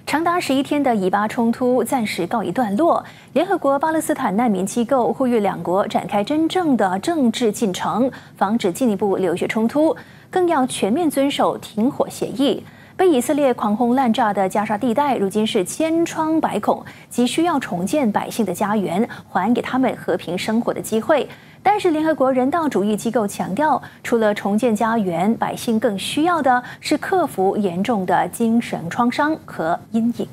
长达11天的以巴冲突暂时告一段落。联合国巴勒斯坦难民机构呼吁两国展开真正的政治进程，防止进一步流血冲突，更要全面遵守停火协议。被以色列狂轰滥炸的加沙地带，如今是千疮百孔，急需要重建百姓的家园，还给他们和平生活的机会。但是，联合国人道主义机构强调，除了重建家园，百姓更需要的是克服严重的精神创伤和阴影。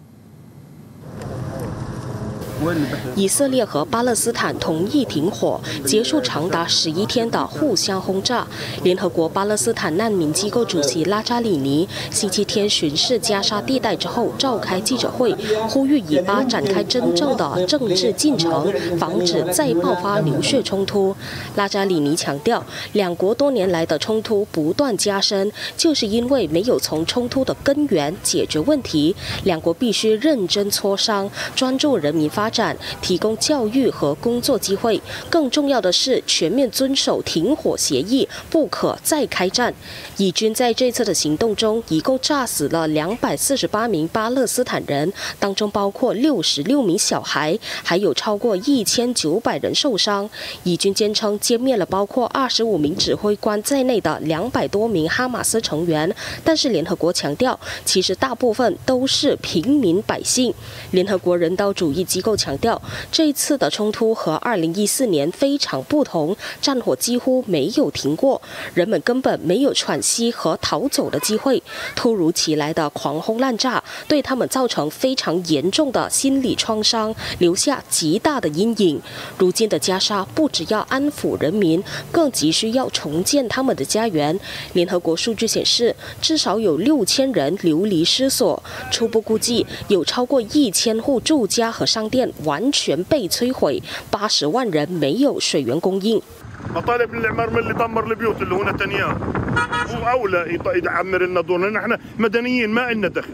以色列和巴勒斯坦同意停火，结束长达11天的互相轰炸。联合国巴勒斯坦难民机构主席拉扎里尼星期天巡视加沙地带之后召开记者会，呼吁以巴展开真正的政治进程，防止再爆发流血冲突。拉扎里尼强调，两国多年来的冲突不断加深，就是因为没有从冲突的根源解决问题。两国必须认真磋商，专注人民发展，提供教育和工作机会。更重要的是，全面遵守停火协议，不可再开战。以军在这次的行动中，一共炸死了248名巴勒斯坦人，当中包括66名小孩，还有超过1900人受伤。以军坚称歼灭了包括25名指挥官在内的200多名哈马斯成员，但是联合国强调，其实大部分都是平民百姓。联合国人道主义机构强调，这一次的冲突和2014年非常不同，战火几乎没有停过，人们根本没有喘息和逃走的机会。突如其来的狂轰滥炸对他们造成非常严重的心理创伤，留下极大的阴影。如今的加沙不只要安抚人民，更急需要重建他们的家园。联合国数据显示，至少有6000人流离失所，初步估计有超过1000户住家和商店完全被摧毁，80万人没有水源供应。 مطالب الاعمار من اللي دمر البيوت اللي هو نتنياهو هو اولى يعمر لنا دورنا، نحن مدنيين ما لنا دخل.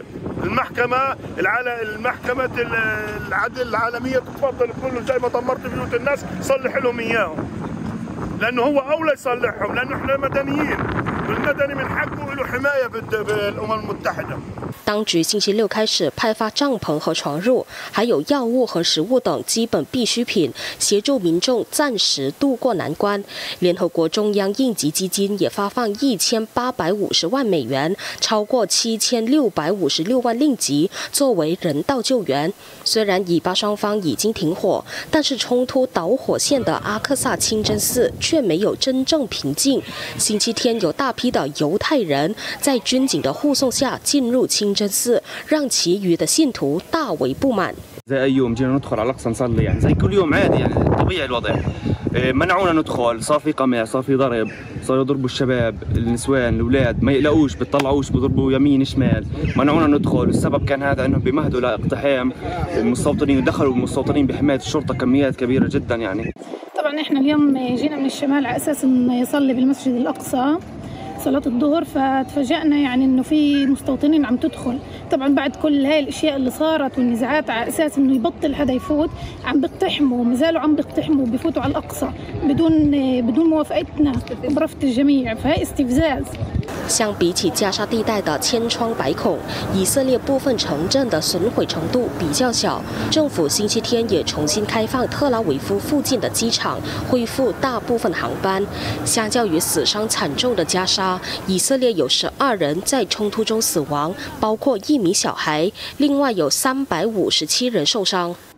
المحكمة العدل العالمية تتفضل تقول له زي ما دمرت بيوت الناس صلح لهم اياهم، لانه هو اولى يصلحهم، لانه احنا مدنيين والمدني من حقه له حماية بالامم المتحدة。 当局星期六开始派发帐篷和床褥，还有药物和食物等基本必需品，协助民众暂时渡过难关。联合国中央应急基金也发放1850万美元，超过7656万令吉，作为人道救援。虽然以巴双方已经停火，但是冲突导火线的阿克萨清真寺却没有真正平静。星期天有大批的犹太人在军警的护送下进入清真寺，让其余的信徒大为不满。 زي أي يوم جينا ندخل على الأقصى نصلي يعني زي كل يوم عادي يعني طبيعي الوضع. منعونا ندخل، صار في قمع، صار في ضرب، صاروا يضربوا الشباب، النسوان، الأولاد، ما يقلقوش، بيطلعوش، بيضربوا يمين شمال، منعونا ندخل، السبب كان هذا انهم بيمهدوا لاقتحام المستوطنين، ودخلوا المستوطنين بحماية الشرطة كميات كبيرة جدا يعني. طبعا احنا اليوم جينا من الشمال على اساس انه يصلي بالمسجد الاقصى صلاة الظهر، فتفاجأنا يعني انه في مستوطنين عم تدخل. طبعا بعد كل هاي الاشياء اللي صارت والنزاعات على اساس انه يبطل حدا يفوت، عم بيقتحموا، ما زالوا عم بيقتحموا وبيفوتوا على الاقصى بدون موافقتنا برفض الجميع، فهي استفزاز。 相比起加沙地带的千疮百孔，以色列部分城镇的损毁程度比较小。政府星期天也重新开放特拉维夫附近的机场，恢复大部分航班。相较于死伤惨重的加沙，以色列有12人在冲突中死亡，包括1名小孩，另外有357人受伤。